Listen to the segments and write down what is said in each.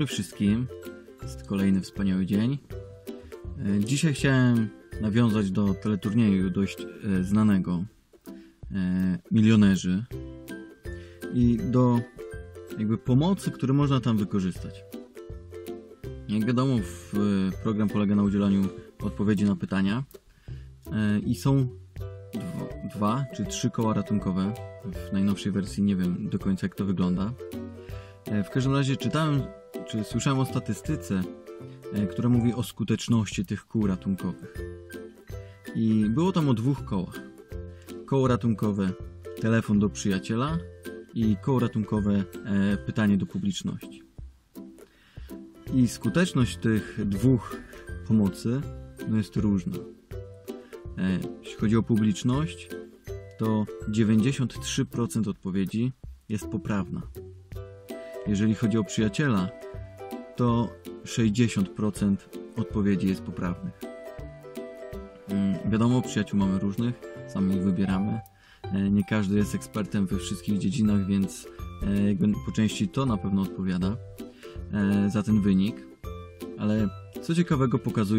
dobry wszystkim. Jest kolejny wspaniały dzień. Dzisiaj chciałem nawiązać do teleturnieju dość znanego Milionerzy i do pomocy, które można tam wykorzystać. Jak wiadomo, program polega na udzielaniu odpowiedzi na pytania i są 2 czy 3 koła ratunkowe. W najnowszej wersji nie wiem do końca, jak to wygląda. W każdym razie czytałem, czy słyszałem o statystyce, która mówi o skuteczności tych kół ratunkowych. I było tam o 2 kołach. Koło ratunkowe telefon do przyjaciela i koło ratunkowe pytanie do publiczności. I skuteczność tych 2 pomocy jest różna. Jeśli chodzi o publiczność, to 93% odpowiedzi jest poprawna. Jeżeli chodzi o przyjaciela, to 60% odpowiedzi jest poprawnych. Wiadomo, przyjaciół mamy różnych, sami ich wybieramy. Nie każdy jest ekspertem we wszystkich dziedzinach, więc po części to na pewno odpowiada za ten wynik. Ale co ciekawego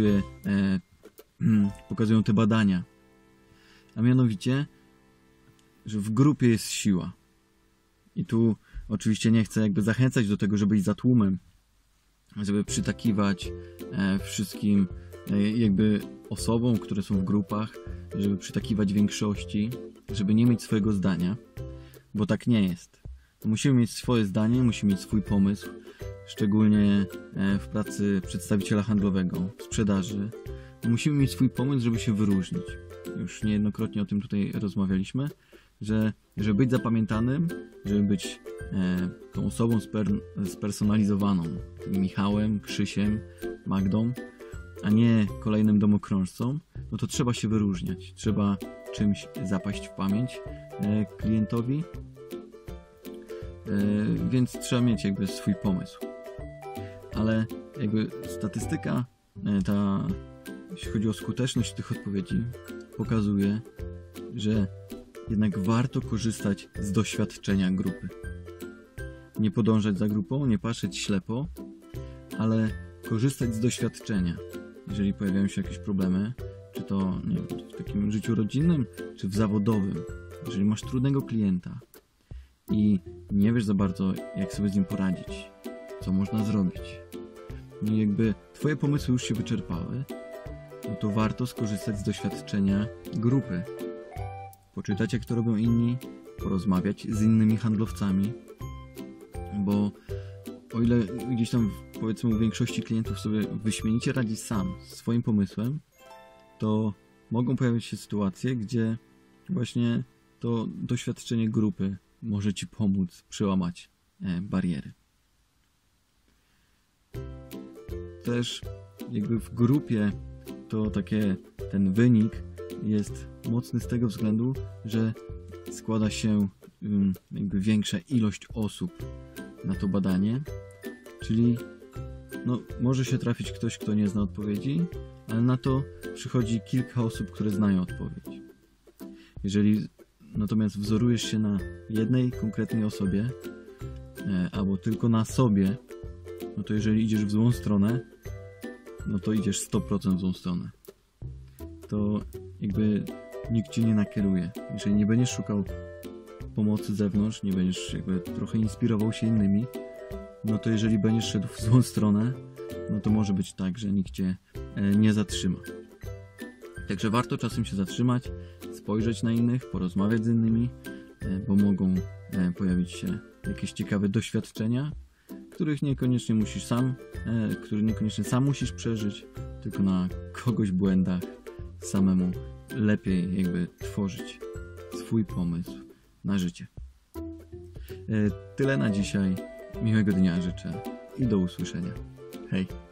pokazują te badania, a mianowicie, że w grupie jest siła. I tu oczywiście nie chcę zachęcać do tego, żeby iść za tłumem, żeby przytakiwać wszystkim osobom, które są w grupach, żeby przytakiwać większości, żeby nie mieć swojego zdania, bo tak nie jest. Musimy mieć swoje zdanie, musimy mieć swój pomysł, szczególnie w pracy przedstawiciela handlowego, w sprzedaży. Musimy mieć swój pomysł, żeby się wyróżnić. Już niejednokrotnie o tym tutaj rozmawialiśmy, że żeby być zapamiętanym, żeby być tą osobą spersonalizowaną, tym Michałem, Krzysiem, Magdą, a nie kolejnym domokrążcą, no to trzeba się wyróżniać. Trzeba czymś zapaść w pamięć klientowi, więc trzeba mieć swój pomysł. Ale statystyka jeśli chodzi o skuteczność tych odpowiedzi, pokazuje, że jednak warto korzystać z doświadczenia grupy. Nie podążać za grupą, nie patrzeć ślepo, ale korzystać z doświadczenia. Jeżeli pojawiają się jakieś problemy, czy to w takim życiu rodzinnym, czy w zawodowym, jeżeli masz trudnego klienta i nie wiesz za bardzo, jak sobie z nim poradzić, co można zrobić, i twoje pomysły już się wyczerpały, no to warto skorzystać z doświadczenia grupy. Poczytać, jak to robią inni, porozmawiać z innymi handlowcami, bo o ile gdzieś tam, powiedzmy, u większości klientów sobie wyśmienicie radzi sam z swoim pomysłem, to mogą pojawić się sytuacje, gdzie właśnie to doświadczenie grupy może ci pomóc przełamać bariery. Też w grupie to ten wynik jest mocny z tego względu, że składa się większa ilość osób na to badanie, czyli może się trafić ktoś, kto nie zna odpowiedzi, ale na to przychodzi kilka osób, które znają odpowiedź. Jeżeli natomiast wzorujesz się na jednej konkretnej osobie, albo tylko na sobie, no to jeżeli idziesz w złą stronę, no to idziesz 100% w złą stronę. To nikt cię nie nakieruje. Jeżeli nie będziesz szukał pomocy z zewnątrz, nie będziesz trochę inspirował się innymi, no to jeżeli będziesz szedł w złą stronę, no to może być tak, że nikt cię nie zatrzyma. Także warto czasem się zatrzymać, spojrzeć na innych, porozmawiać z innymi, bo mogą pojawić się jakieś ciekawe doświadczenia, których niekoniecznie sam musisz przeżyć, tylko na kogoś błędach samemu lepiej tworzyć swój pomysł na życie. Tyle na dzisiaj. Miłego dnia życzę i do usłyszenia. Hej!